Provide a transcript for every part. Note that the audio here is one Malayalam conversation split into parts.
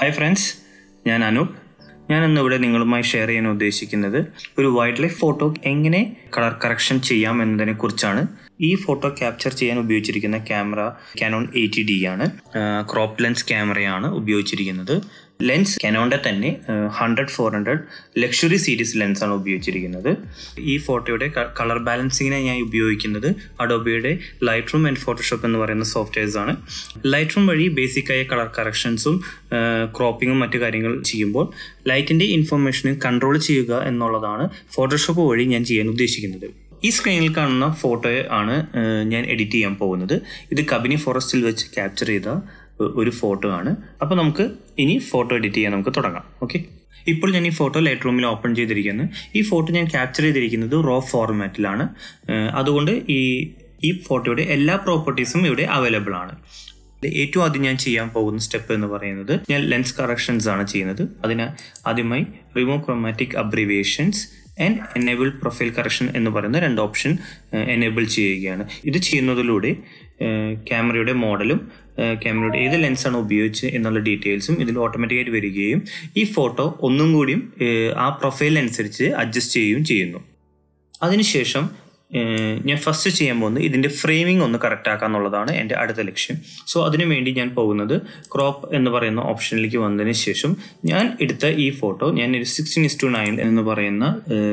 ഹായ് ഫ്രണ്ട്സ്, ഞാൻ അനൂപ്. ഞാൻ ഇന്നിവിടെ നിങ്ങളുമായി ഷെയർ ചെയ്യാൻ ഉദ്ദേശിക്കുന്നത് ഒരു വൈൽഡ് ലൈഫ് ഫോട്ടോ എങ്ങനെ കളർ കറക്ഷൻ ചെയ്യാം എന്നതിനെ കുറിച്ചാണ്. ഈ ഫോട്ടോ ക്യാപ്ചർ ചെയ്യാൻ ഉപയോഗിച്ചിരിക്കുന്ന ക്യാമറ കാനോൺ 80D ആണ്. ക്രോപ്പ് ലെൻസ് ക്യാമറയാണ് ഉപയോഗിച്ചിരിക്കുന്നത്. ലെൻസ് കാനോണിൻ്റെ തന്നെ 100-400 ലക്ഷറി സീരീസ് ലെൻസാണ് ഉപയോഗിച്ചിരിക്കുന്നത്. ഈ ഫോട്ടോയുടെ കളർ ബാലൻസിങ്ങിനെ ഞാൻ ഉപയോഗിക്കുന്നത് അഡോബിയുടെ ലൈറ്റ് റൂം ആൻഡ് ഫോട്ടോഷോപ്പ് എന്ന് പറയുന്ന സോഫ്റ്റ്വെയർസ് ആണ്. ലൈറ്റ് റൂം വഴി ബേസിക്കായ കളർ കറക്ഷൻസും ക്രോപ്പിങ്ങും മറ്റു കാര്യങ്ങൾ ചെയ്യുമ്പോൾ ലൈറ്റിൻ്റെ ഇൻഫർമേഷനും കൺട്രോൾ ചെയ്യുക എന്നുള്ളതാണ് ഫോട്ടോഷോപ്പ് വഴി ഞാൻ ചെയ്യാൻ ഉദ്ദേശിക്കുന്നത്. ഈ സ്ക്രീനിൽ കാണുന്ന ഫോട്ടോ ആണ് ഞാൻ എഡിറ്റ് ചെയ്യാൻ പോകുന്നത്. ഇത് കബിനി ഫോറസ്റ്റിൽ വെച്ച് ക്യാപ്ചർ ചെയ്ത ഒരു ഫോട്ടോ ആണ്. അപ്പോൾ നമുക്ക് ഇനി ഫോട്ടോ എഡിറ്റ് ചെയ്യാൻ നമുക്ക് തുടങ്ങാം. ഓക്കെ, ഇപ്പോൾ ഞാൻ ഈ ഫോട്ടോ ലൈറ്റ് റൂമിൽ ഓപ്പൺ ചെയ്തിരിക്കുന്നു. ഈ ഫോട്ടോ ഞാൻ ക്യാപ്ചർ ചെയ്തിരിക്കുന്നത് റോ ഫോർമാറ്റിലാണ്. അതുകൊണ്ട് ഈ ഫോട്ടോയുടെ എല്ലാ പ്രോപ്പർട്ടീസും ഇവിടെ അവൈലബിൾ ആണ്. ഏറ്റവും ആദ്യം ഞാൻ ചെയ്യാൻ പോകുന്ന സ്റ്റെപ്പ് എന്ന് പറയുന്നത് ഞാൻ ലെൻസ് കറക്ഷൻസ് ആണ് ചെയ്യുന്നത്. അതിന് ആദ്യമായി remove chromatic abbreviations and enable profile correction എന്ന് പറയുന്ന രണ്ട് ഓപ്ഷൻ എനേബിൾ ചെയ്യുകയാണ്. ഇത് ചെയ്യുന്നതിലൂടെ ക്യാമറയുടെ മോഡലും ക്യാമറയുടെ ഏത് ലെൻസാണ് ഉപയോഗിച്ച് എന്നുള്ള ഡീറ്റെയിൽസും ഇതിൽ ഓട്ടോമാറ്റിക്കായിട്ട് വരികയും ഈ ഫോട്ടോ ഒന്നും കൂടിയും ആ പ്രൊഫൈൽ അനുസരിച്ച് അഡ്ജസ്റ്റ് ചെയ്യുകയും ചെയ്യുന്നു. അതിനുശേഷം ഞാൻ ഫസ്റ്റ് ചെയ്യാൻ പോകുന്നത് ഇതിൻ്റെ ഫ്രെയിമിംഗ് ഒന്ന് കറക്റ്റ് ആക്കുക എന്നുള്ളതാണ് എൻ്റെ അടുത്ത ലക്ഷ്യം. സോ അതിനുവേണ്ടി ഞാൻ പോകുന്നത് ക്രോപ്പ് എന്ന് പറയുന്ന ഓപ്ഷനിലേക്ക് വന്നതിന് ശേഷം ഞാൻ എടുത്ത ഈ ഫോട്ടോ ഞാൻ ഒരു 16:9 എന്ന് പറയുന്ന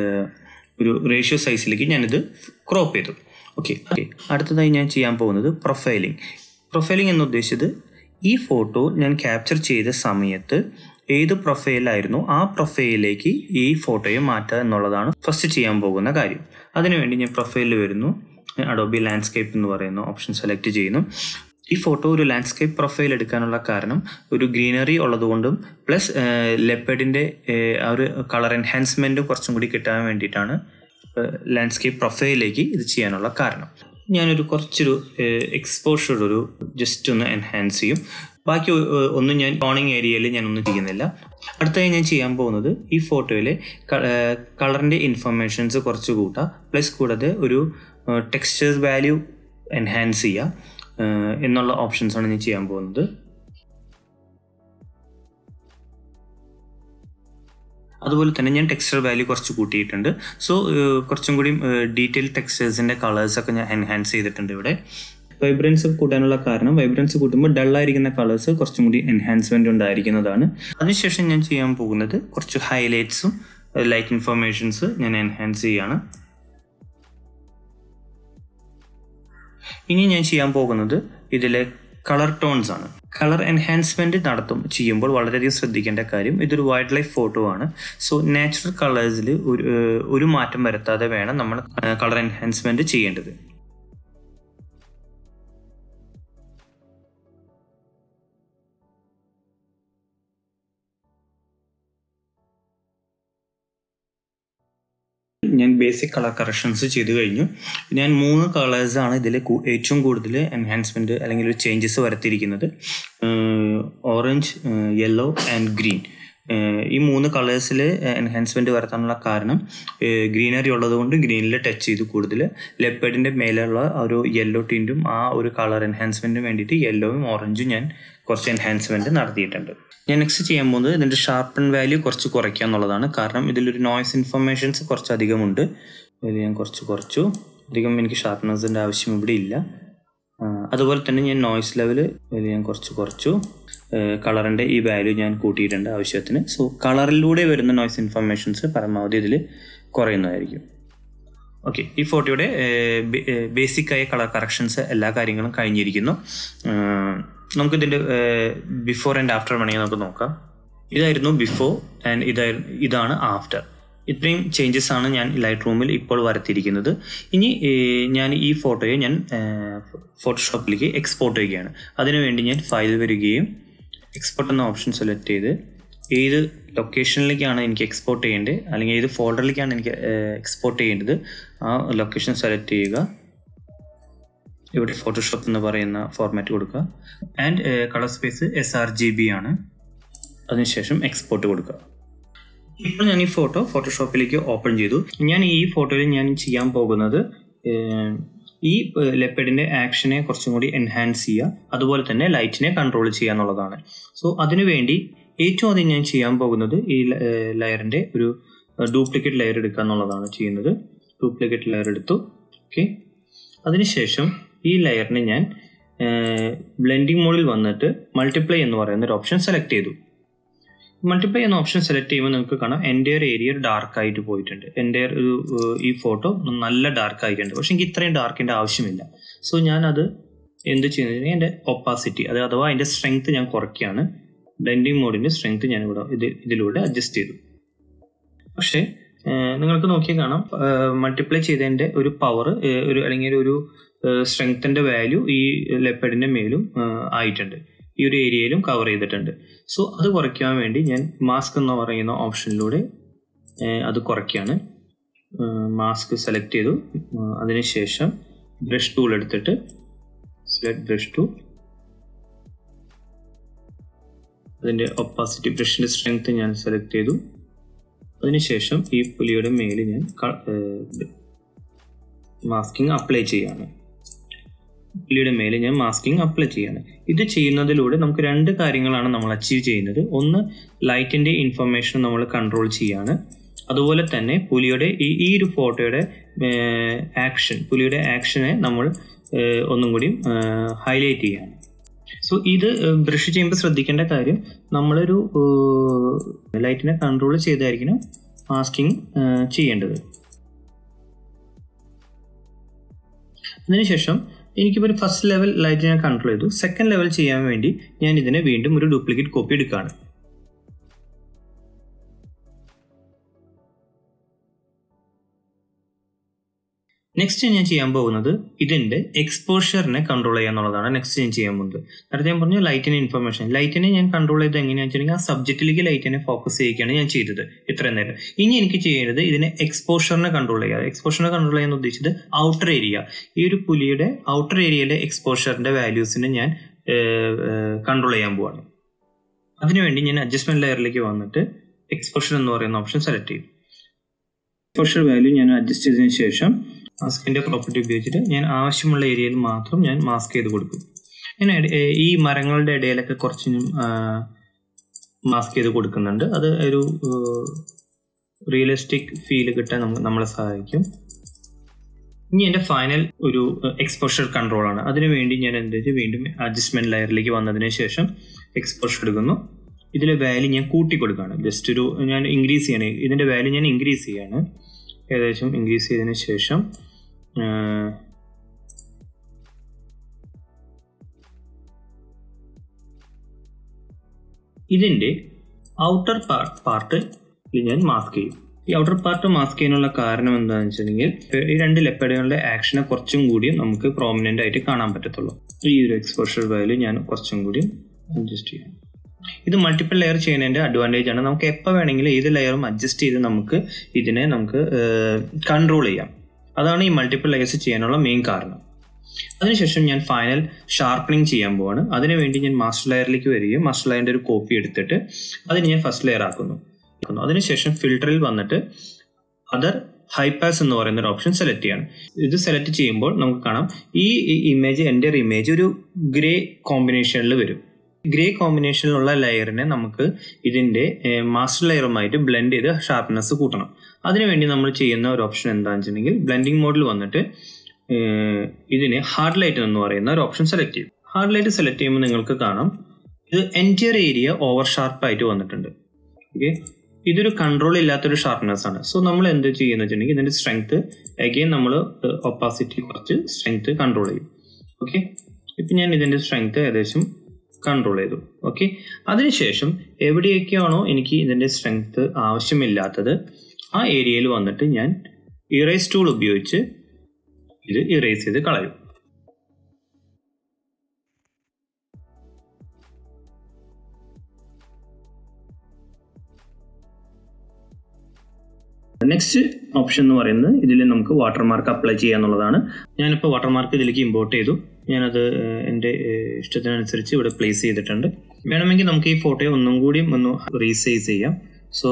ഒരു റേഷ്യോ സൈസിലേക്ക് ഞാനിത് ക്രോപ്പ് ചെയ്തു. ഓക്കെ, അടുത്തതായി ഞാൻ ചെയ്യാൻ പോകുന്നത് പ്രൊഫൈലിംഗ് എന്ന് ഉദ്ദേശിച്ചത് ഈ ഫോട്ടോ ഞാൻ ക്യാപ്ചർ ചെയ്ത സമയത്ത് ഏത് പ്രൊഫൈലായിരുന്നു ആ പ്രൊഫൈലിലേക്ക് ഈ ഫോട്ടോയെ മാറ്റുക എന്നുള്ളതാണ് ഫസ്റ്റ് ചെയ്യാൻ പോകുന്ന കാര്യം. അതിനുവേണ്ടി ഞാൻ പ്രൊഫൈലിൽ വരുന്നു, അഡോബി ലാൻഡ്സ്കേപ്പ് എന്ന് പറയുന്ന ഓപ്ഷൻ സെലക്ട് ചെയ്യുന്നു. ഈ ഫോട്ടോ ഒരു ലാൻഡ്സ്കേപ്പ് പ്രൊഫൈൽ എടുക്കാനുള്ള കാരണം ഒരു ഗ്രീനറി ഉള്ളതുകൊണ്ടും പ്ലസ് ലെപ്പേഡിൻ്റെ ആ ഒരു കളർ എൻഹാൻസ്മെൻറ്റും കുറച്ചും കൂടി കിട്ടാൻ വേണ്ടിയിട്ടാണ് ലാൻഡ്സ്കേപ്പ് പ്രൊഫൈലിലേക്ക് ഇത് ചെയ്യാനുള്ള കാരണം. ഞാനൊരു കുറച്ചൊരു എക്സ്പോഷർ ഒരു ജസ്റ്റ് ഒന്ന് എൻഹാൻസ് ചെയ്യും. ബാക്കി ഒന്നും ഞാൻ ടോണിങ് ഏരിയയിൽ ഞാനൊന്നും ചെയ്യുന്നില്ല. അടുത്തതായി ഞാൻ ചെയ്യാൻ പോകുന്നത് ഈ ഫോട്ടോയിലെ കളറിൻ്റെ ഇൻഫർമേഷൻസ് കുറച്ച് കൂട്ടുക, പ്ലസ് കൂടാതെ ഒരു ടെക്സ്ചേഴ്സ് വാല്യൂ എൻഹാൻസ് ചെയ്യുക എന്നുള്ള ഓപ്ഷൻസാണ് ഞാൻ ചെയ്യാൻ പോകുന്നത്. അതുപോലെ തന്നെ ഞാൻ ടെക്സ്ചർ വാല്യൂ കുറച്ച് കൂട്ടിയിട്ടുണ്ട്. സോ കുറച്ചും കൂടി ഡീറ്റെയിൽ ടെക്സ്ചേഴ്സിൻ്റെ കളേഴ്സൊക്കെ ഞാൻ എൻഹാൻസ് ചെയ്തിട്ടുണ്ട്. ഇവിടെ വൈബ്രൻസ് കൂട്ടാനുള്ള കാരണം വൈബ്രൻസ് കൂട്ടുമ്പോൾ ഡള്ളായിരിക്കുന്ന കളേഴ്സ് കുറച്ചും കൂടി എൻഹാൻസ്മെൻ്റ് ഉണ്ടായിരിക്കുന്നതാണ്. അതിനുശേഷം ഞാൻ ചെയ്യാൻ പോകുന്നത് കുറച്ച് ഹൈലൈറ്റ്സും ലൈറ്റ് ഇൻഫർമേഷൻസ് ഞാൻ എൻഹാൻസ് ചെയ്യുകയാണ്. ഇനി ഞാൻ ചെയ്യാൻ പോകുന്നത് ഇതിലെ കളർ ടോൺസ് ആണ്. കളർ എൻഹാൻസ്മെൻറ്റ് ചെയ്യുമ്പോൾ വളരെയധികം ശ്രദ്ധിക്കേണ്ട കാര്യം, ഇതൊരു വൈൽഡ് ലൈഫ് ഫോട്ടോ ആണ്. സോ നാച്ചുറൽ കളേഴ്സിൽ ഒരു മാറ്റം വരുത്താതെ വേണം നമ്മൾ കളർ എൻഹാൻസ്മെൻറ്റ് ചെയ്യേണ്ടത്. ഞാൻ ബേസിക് കളർ കറക്ഷൻസ് ചെയ്ത് കഴിഞ്ഞു. ഞാൻ 3 കളേഴ്സാണ് ഇതിൽ ഏറ്റവും കൂടുതൽ എൻഹാൻസ്മെൻറ്റ് അല്ലെങ്കിൽ ഒരു ചേഞ്ചസ് വരുത്തിയിരിക്കുന്നത്. Orange, yellow and green. ഈ 3 കളേഴ്സിൽ എൻഹാൻസ്മെൻറ്റ് വരുത്താനുള്ള കാരണം ഗ്രീനറി ഉള്ളതുകൊണ്ട് ഗ്രീനിൽ ടച്ച് ചെയ്ത് കൂടുതൽ ലെപ്പേഡിൻ്റെ മേലെയുള്ള ഒരു യെല്ലോ ടിൻറ്റും ആ ഒരു കളർ എൻഹാൻസ്മെൻറ്റിന് വേണ്ടിയിട്ട് യെല്ലോയും ഓറഞ്ചും ഞാൻ കുറച്ച് എൻഹാൻസ്മെൻറ്റ് നടത്തിയിട്ടുണ്ട്. ഞാൻ നെക്സ്റ്റ് ചെയ്യാൻ പോകുന്നത് ഇതിൻ്റെ ഷാർപ്പൺ വാല്യൂ കുറച്ച് കുറയ്ക്കുക എന്നുള്ളതാണ്. കാരണം ഇതിലൊരു നോയ്സ് ഇൻഫർമേഷൻസ് കുറച്ചധികമുണ്ട്. ഇതിൽ ഞാൻ കുറച്ചു അധികം എനിക്ക് ഷാർപ്പ്നെസ്സിൻ്റെ ആവശ്യം ഇവിടെ ഇല്ല. അതുപോലെ തന്നെ ഞാൻ നോയ്സ് ലെവൽ ഇതിൽ ഞാൻ കുറച്ചു കളറിൻ്റെ ഈ വാല്യൂ ഞാൻ കൂട്ടിയിട്ടുണ്ട് ആവശ്യത്തിന്. സോ കളറിലൂടെ വരുന്ന നോയ്സ് ഇൻഫർമേഷൻസ് പരമാവധി ഇതിൽ കുറയുന്നതായിരിക്കും. ഓക്കെ, ഈ ഫോട്ടോയുടെ ബേസിക്കായ കളർ കറക്ഷൻസ് എല്ലാ കാര്യങ്ങളും കഴിഞ്ഞിരിക്കുന്നു. നമുക്കിതിൻ്റെ ബിഫോർ ആൻഡ് ആഫ്റ്റർ വേണമെങ്കിൽ നമുക്ക് നോക്കാം. ഇതായിരുന്നു ബിഫോർ ആൻഡ് ഇതാണ് ആഫ്റ്റർ. ഇത്രയും ചേഞ്ചസ് ആണ് ഞാൻ ലൈറ്റ് റൂമിൽ ഇപ്പോൾ വരുത്തിയിരിക്കുന്നത്. ഇനി ഞാൻ ഈ ഫോട്ടോയെ ഞാൻ ഫോട്ടോഷോപ്പിലേക്ക് എക്സ്പോർട്ട് ചെയ്യുകയാണ്. അതിനുവേണ്ടി ഞാൻ ഫയൽ വരികയും എക്സ്പോർട്ട് എന്ന ഓപ്ഷൻ സെലക്ട് ചെയ്ത് ഏത് ലൊക്കേഷനിലേക്കാണ് എനിക്ക് എക്സ്പോർട്ട് ചെയ്യേണ്ടത് അല്ലെങ്കിൽ ഏത് ഫോൾഡറിലേക്കാണ് എനിക്ക് എക്സ്പോർട്ട് ചെയ്യേണ്ടത് ആ ലൊക്കേഷൻ സെലക്ട് ചെയ്യുക. ഇവിടെ ഫോട്ടോഷോപ്പ് എന്ന് പറയുന്ന ഫോർമാറ്റ് കൊടുക്കുക ആൻഡ് കളർ സ്പേസ് sRGB ആണ്. അതിനുശേഷം എക്സ്പോർട്ട് കൊടുക്കുക. ഇപ്പോൾ ഞാൻ ഈ ഫോട്ടോഷോപ്പിലേക്ക് ഓപ്പൺ ചെയ്തു. ഞാൻ ഈ ഫോട്ടോയിൽ ഞാൻ ചെയ്യാൻ പോകുന്നത് ഈ ലെപ്പഡിൻ്റെ ആക്ഷനെ കുറച്ചും കൂടി എൻഹാൻസ് ചെയ്യുക, അതുപോലെ തന്നെ ലൈറ്റിനെ കൺട്രോൾ ചെയ്യുക എന്നുള്ളതാണ്. സോ അതിനുവേണ്ടി ഏറ്റവും ആദ്യം ഞാൻ ചെയ്യാൻ പോകുന്നത് ഈ ലെയറിൻ്റെ ഒരു ഡ്യൂപ്ലിക്കേറ്റ് ലെയർ എടുക്കുക എന്നുള്ളതാണ് ചെയ്യുന്നത്. ഡ്യൂപ്ലിക്കേറ്റ് ലെയർ എടുത്തു. ഓക്കെ, അതിനുശേഷം ഈ ലെയറിനെ ഞാൻ ബ്ലെൻഡിങ് മോഡിൽ വന്നിട്ട് മൾട്ടിപ്ലൈ എന്ന് പറയുന്ന ഒരു ഓപ്ഷൻ സെലക്ട് ചെയ്തു. മൾട്ടിപ്ലൈ എന്ന ഓപ്ഷൻ സെലക്ട് ചെയ്യുമ്പോൾ നമുക്ക് കാണാം എൻ്റയർ ഏരിയ ഡാർക്ക് ആയിട്ട് പോയിട്ടുണ്ട്. എൻ്റയർ ഈ ഫോട്ടോ നല്ല ഡാർക്ക് ആയിട്ടുണ്ട്. പക്ഷെ എനിക്ക് ഇത്രയും ഡാർക്കിൻ്റെ ആവശ്യമില്ല. സോ ഞാനത് എന്ത് ചെയ്യുന്നതിന് എൻ്റെ ഒപ്പാസിറ്റി അഥവാ അതിൻ്റെ സ്ട്രെങ്ത് ഞാൻ കുറയ്ക്കുകയാണ്. ബ്ലെൻഡിങ് മോഡിൻ്റെ സ്ട്രെങ്ത് ഞാൻ ഇതിലൂടെ അഡ്ജസ്റ്റ് ചെയ്തു. പക്ഷേ നിങ്ങൾക്ക് നോക്കിയാൽ കാണാം മൾട്ടിപ്ലൈ ചെയ്തതിൻ്റെ ഒരു പവർ അല്ലെങ്കിൽ ഒരു സ്ട്രെങ്ത്തിൻ്റെ വാല്യൂ ഈ ലെപ്പഡിൻ്റെ മേലും ആയിട്ടുണ്ട്, ഈ ഒരു ഏരിയയിലും കവർ ചെയ്തിട്ടുണ്ട്. സോ അത് കുറയ്ക്കാൻ വേണ്ടി ഞാൻ മാസ്ക് എന്ന് പറയുന്ന ഓപ്ഷനിലൂടെ അത് കുറയ്ക്കുകയാണ്. മാസ്ക് സെലക്ട് ചെയ്തു. അതിനുശേഷം ബ്രഷ് ടൂൾ എടുത്തിട്ട് സെലക്ട് ബ്രഷ് ടൂൾ, അതിൻ്റെ ഒപ്പാസിറ്റി ബ്രഷിൻ്റെ സ്ട്രെങ്ത് ഞാൻ സെലക്ട് ചെയ്തു. അതിനുശേഷം ഈ പുലിയുടെ മേലിൽ ഞാൻ മാസ്കിങ് അപ്ലൈ ചെയ്യാണ്. പുലിയുടെ മേലെ ഞാൻ മാസ്കിങ് അപ്ലൈ ചെയ്യാണ്. ഇത് ചെയ്യുന്നതിലൂടെ നമുക്ക് രണ്ട് കാര്യങ്ങളാണ് നമ്മൾ അച്ചീവ് ചെയ്യുന്നത്. ഒന്ന്, ലൈറ്റിൻ്റെ ഇൻഫർമേഷൻ നമ്മൾ കൺട്രോൾ ചെയ്യാണ്. അതുപോലെ തന്നെ പുലിയുടെ ഈ ഒരു ഫോട്ടോയുടെ പുലിയുടെ ആക്ഷനെ നമ്മൾ ഒന്നും കൂടി ഹൈലൈറ്റ് ചെയ്യാണ്. സോ ഇത് ബ്രഷ് ചെയ്യുമ്പോൾ ശ്രദ്ധിക്കേണ്ട കാര്യം, നമ്മളൊരു ലൈറ്റിനെ കൺട്രോൾ ചെയ്തായിരിക്കണം മാസ്കിങ് ചെയ്യേണ്ടത്. അതിനുശേഷം എനിക്കിപ്പോൾ ഒരു ഫസ്റ്റ് ലെവൽ ലൈറ്റ് ഞാൻ കൺട്രോൾ ചെയ്തു. സെക്കൻഡ് ലെവൽ ചെയ്യാൻ വേണ്ടി ഞാൻ ഇതിനെ വീണ്ടും ഒരു ഡ്യൂപ്ലിക്കേറ്റ് കോപ്പി എടുക്കുകയാണ്. നെക്സ്റ്റ് ഞാൻ ചെയ്യാൻ പോകുന്നത് ഇതിൻ്റെ എക്സ്പോഷറിനെ കൺട്രോൾ ചെയ്യുക എന്നുള്ളതാണ്. നെക്സ്റ്റ് ഞാൻ ചെയ്യാൻ പോകുന്നത്, നേരത്തെ ഞാൻ പറഞ്ഞു ലൈറ്റിൻ്റെ ഇൻഫർമേഷൻ. ലൈറ്റിനെ ഞാൻ കൺട്രോൾ ചെയ്ത് എങ്ങനെയാണെന്ന് വെച്ചിട്ടുണ്ടെങ്കിൽ ആ സബ്ജക്റ്റിലേക്ക് ലൈറ്റിനെ ഫോക്കസ് ചെയ്യുകയാണ് ഞാൻ ചെയ്തത് ഇത്രയും നേരം. ഇനി എനിക്ക് ചെയ്യേണ്ടത് ഇതിനെ എക്സ്പോഷറിനെ കൺട്രോൾ ചെയ്യുക. എക്സ്പോഷറിനെ കൺട്രോൾ ചെയ്യാൻ ഉദ്ദേശിച്ചത് ഔട്ടർ ഏരിയ, ഈ ഒരു പുലിയുടെ ഔട്ടർ ഏരിയയിലെ എക്സ്പോഷറിൻ്റെ വാല്യൂസിനെ ഞാൻ കൺട്രോൾ ചെയ്യാൻ പോവാണ്. അതിനുവേണ്ടി ഞാൻ അഡ്ജസ്റ്റ്മെന്റ് ലെയറിലേക്ക് വന്നിട്ട് എക്സ്പോഷർ എന്ന് പറയുന്ന ഓപ്ഷൻ സെലക്ട് ചെയ്യും. എക്സ്പോഷർ വാല്യൂ ഞാൻ അഡ്ജസ്റ്റ് ചെയ്തതിനു ശേഷം മാസ്കിൻ്റെ പ്രോപ്പർട്ടി ഉപയോഗിച്ചിട്ട് ഞാൻ ആവശ്യമുള്ള ഏരിയയിൽ മാത്രം ഞാൻ മാസ്ക് ചെയ്ത് കൊടുക്കും. ഞാൻ ഈ മരങ്ങളുടെ ഇടയിലൊക്കെ കുറച്ച് മാസ്ക് ചെയ്ത് കൊടുക്കുന്നുണ്ട്. അത് ഒരു റിയലിസ്റ്റിക് ഫീല് കിട്ടാൻ നമ്മളെ സഹായിക്കും. ഇനി എൻ്റെ ഫൈനൽ ഒരു എക്സ്പോഷർ കൺട്രോളാണ്. അതിനുവേണ്ടി ഞാൻ വീണ്ടും അഡ്ജസ്റ്റ്മെന്റ് ലെയറിലേക്ക് വന്നതിന് ശേഷം എക്സ്പോഷർ എടുക്കുന്നു. ഇതിലെ വാല്യൂ ഞാൻ കൂട്ടി കൊടുക്കുകയാണ്. ജസ്റ്റ് ഞാൻ ഇൻക്രീസ് ചെയ്യണേ, ഇതിൻ്റെ വാല്യൂ ഞാൻ ഇൻക്രീസ് ചെയ്യാണ്. ഏകദേശം ഇൻക്രീസ് ചെയ്തതിന് ശേഷം ഇതിൻ്റെ ഔട്ടർ പാർട്ട് ഞാൻ മാസ്ക് ചെയ്യും. ഈ ഔട്ടർ പാർട്ട് മാസ്ക് ചെയ്യാനുള്ള കാരണം എന്താണെന്ന് വെച്ചിട്ടുണ്ടെങ്കിൽ ഈ രണ്ട് ലെപ്പഡുകളുടെ ആക്ഷനെ കുറച്ചും കൂടിയും നമുക്ക് പ്രോമിനൻ്റ് ആയിട്ട് കാണാൻ പറ്റത്തുള്ളൂ. ഈ ഒരു എക്സ്പോഷർ വാല്യൂ ഞാൻ കുറച്ചും കൂടി അഡ്ജസ്റ്റ് ചെയ്യാം. ഇത് മൾട്ടിപ്പിൾ ലെയർ ചെയ്യുന്നതിൻ്റെ അഡ്വാൻറ്റേജ് ആണ്. നമുക്ക് എപ്പോൾ വേണമെങ്കിലും ഏത് ലെയറും അഡ്ജസ്റ്റ് ചെയ്ത് ഇതിനെ നമുക്ക് കൺട്രോൾ ചെയ്യാം. അതാണ് ഈ മൾട്ടിപ്പിൾ ലെയേഴ്സ് ചെയ്യാനുള്ള മെയിൻ കാരണം. അതിനുശേഷം ഞാൻ ഫൈനൽ ഷാർപ്പനിങ് ചെയ്യാൻ പോവാണ്. അതിനുവേണ്ടി ഞാൻ മാസ്റ്റർ ലെയറിലേക്ക് വരികയും മാസ്റ്റർ ലെയറിൻ്റെ ഒരു കോപ്പി എടുത്തിട്ട് അതിന് ഞാൻ ഫസ്റ്റ് ലെയർ ആക്കുന്നു. അതിനുശേഷം ഫിൽറ്ററിൽ വന്നിട്ട് അതർ ഹൈ പാസ് എന്ന് പറയുന്ന ഒരു ഓപ്ഷൻ സെലക്ട് ചെയ്യണം. ഇത് സെലക്ട് ചെയ്യുമ്പോൾ നമുക്ക് കാണാം ഈ ഇമേജ് എൻ്റെ ഇമേജ് ഒരു ഗ്രേ കോമ്പിനേഷനിൽ വരും. ഗ്രേ കോമ്പിനേഷനിലുള്ള ലെയറിനെ നമുക്ക് ഇതിൻ്റെ മാസ്റ്റർ ലെയറുമായിട്ട് ബ്ലെൻഡ് ചെയ്ത് ഷാർപ്നെസ് കൂട്ടണം. അതിനുവേണ്ടി നമ്മൾ ചെയ്യുന്ന ഒരു ഓപ്ഷൻ എന്താണെന്ന് വെച്ചിട്ടുണ്ടെങ്കിൽ ബ്ലെൻഡിങ് മോഡിൽ വന്നിട്ട് ഇതിന് ഹാർഡ് ലൈറ്റ് എന്ന് പറയുന്ന ഒരു ഓപ്ഷൻ സെലക്ട് ചെയ്യും. ഹാർഡ് ലൈറ്റ് സെലക്ട് ചെയ്യുമ്പോൾ നിങ്ങൾക്ക് കാണാം ഇത് എൻറ്റിയർ ഏരിയ ഓവർ ഷാർപ്പായിട്ട് വന്നിട്ടുണ്ട്. ഓക്കെ, ഇതൊരു കൺട്രോൾ ഇല്ലാത്തൊരു ഷാർപ്നെസ് ആണ്. സോ നമ്മൾ എന്ത് ചെയ്യുന്നത് വെച്ചിട്ടുണ്ടെങ്കിൽ ഇതിൻ്റെ സ്ട്രെങ്ത് അഗെയിൻ നമ്മൾ ഒപ്പാസിറ്റി കുറച്ച് സ്ട്രെങ്ത് കൺട്രോൾ ചെയ്യും. ഓക്കെ, ഇപ്പം ഞാൻ ഇതിൻ്റെ സ്ട്രെങ്ത് ഏകദേശം കൺട്രോൾ ചെയ്തു. ഓക്കെ, അതിനുശേഷം എവിടെയൊക്കെയാണോ എനിക്ക് ഇതിൻ്റെ സ്ട്രെങ്ത് ആവശ്യമില്ലാത്തത് ആ ഏരിയയിൽ വന്നിട്ട് ഞാൻ ഇറേസ് ടൂൾ ഉപയോഗിച്ച് ഇത് ഇറേസ് ചെയ്ത് കളയും. നെക്സ്റ്റ് ഓപ്ഷൻ എന്ന് പറയുന്നത് ഇതിൽ നമുക്ക് വാട്ടർമാർക്ക് അപ്ലൈ ചെയ്യുക എന്നുള്ളതാണ്. ഞാനിപ്പോൾ വാട്ടർമാർക്ക് ഇതിലേക്ക് ഇമ്പോർട്ട് ചെയ്തു. ഞാനത് എൻ്റെ ഇഷ്ടത്തിനനുസരിച്ച് ഇവിടെ പ്ലേസ് ചെയ്തിട്ടുണ്ട്. വേണമെങ്കിൽ നമുക്ക് ഈ ഫോട്ടോയെ ഒന്നും കൂടിയും ഒന്ന് റീസൈസ് ചെയ്യാം. സോ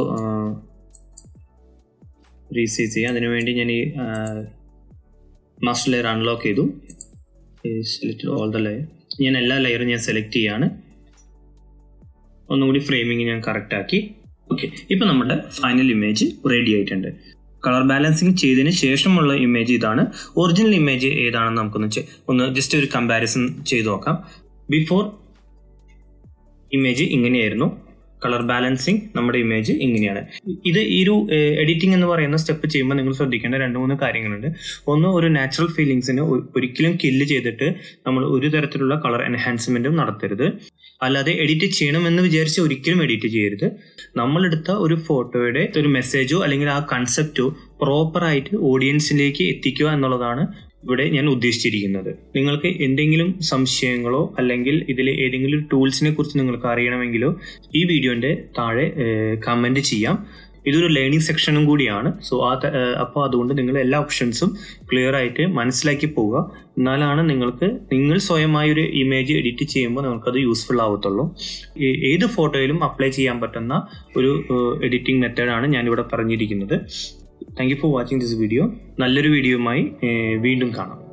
റീസൈസ് ചെയ്യാം. അതിനുവേണ്ടി ഞാൻ ഈ മാസ്റ്റർ ലെയർ അൺലോക്ക് ചെയ്തു. Select all the layer. ഞാൻ എല്ലാ ലെയറും ഞാൻ സെലക്ട് ചെയ്യാണ്. ഒന്നുകൂടി ഫ്രെയിമിങ് ഞാൻ കറക്റ്റ് ആക്കി. ഓക്കെ, ഇപ്പം നമ്മുടെ ഫൈനൽ ഇമേജ് റെഡി ആയിട്ടുണ്ട്. കളർ ബാലൻസിങ് ചെയ്തതിന് ശേഷമുള്ള ഇമേജ് ഇതാണ്. ഒറിജിനൽ ഇമേജ് ഏതാണെന്ന് നമുക്കൊന്ന് ജസ്റ്റ് ഒരു കമ്പാരിസൺ ചെയ്ത് നോക്കാം. ബിഫോർ ഇമേജ് ഇങ്ങനെയായിരുന്നു, കളർ ബാലൻസിങ് നമ്മുടെ ഇമേജ് ഇങ്ങനെയാണ്. ഈ ഒരു എഡിറ്റിംഗ് എന്ന് പറയുന്ന സ്റ്റെപ്പ് ചെയ്യുമ്പോൾ നിങ്ങൾ ശ്രദ്ധിക്കേണ്ട 2-3 കാര്യങ്ങളുണ്ട്. ഒന്ന്, ഒരു നാച്ചുറൽ ഫീലിങ്സിന് ഒരിക്കലും കില്ല് ചെയ്തിട്ട് നമ്മൾ ഒരു തരത്തിലുള്ള കളർ എൻഹാൻസ്മെന്റും നടത്തരുത്. അല്ലാതെ എഡിറ്റ് ചെയ്യണമെന്ന് വിചാരിച്ച് ഒരിക്കലും എഡിറ്റ് ചെയ്യരുത്. നമ്മളെടുത്ത ഒരു ഫോട്ടോയുടെ ഒരു മെസ്സേജോ അല്ലെങ്കിൽ ആ കൺസെപ്റ്റോ പ്രോപ്പറായിട്ട് ഓഡിയൻസിലേക്ക് എത്തിക്കുക എന്നുള്ളതാണ് ഇവിടെ ഞാൻ ഉദ്ദേശിച്ചിരിക്കുന്നത്. നിങ്ങൾക്ക് എന്തെങ്കിലും സംശയങ്ങളോ അല്ലെങ്കിൽ ഇതിലെ ഏതെങ്കിലും ടൂൾസിനെ കുറിച്ച് നിങ്ങൾക്ക് അറിയണമെങ്കിലോ ഈ വീഡിയോന്റെ താഴെ കമന്റ് ചെയ്യാം. ഇതൊരു ലേണിംഗ് സെക്ഷനും കൂടിയാണ്. അപ്പോൾ അതുകൊണ്ട് നിങ്ങൾ എല്ലാ ഓപ്ഷൻസും ക്ലിയർ ആയിട്ട് മനസ്സിലാക്കി പോവുക. എന്നാലാണ് നിങ്ങൾ സ്വയമായി ഒരു ഇമേജ് എഡിറ്റ് ചെയ്യുമ്പോൾ നിങ്ങൾക്കത് യൂസ്ഫുൾ ആവത്തുള്ളൂ. ഏത് ഫോട്ടോയിലും അപ്ലൈ ചെയ്യാൻ പറ്റുന്ന ഒരു എഡിറ്റിംഗ് മെത്തേഡാണ് ഞാനിവിടെ പറഞ്ഞിരിക്കുന്നത്. Thank you for watching this video. നല്ലൊരു വീഡിയോയുമായി വീണ്ടും കാണാം.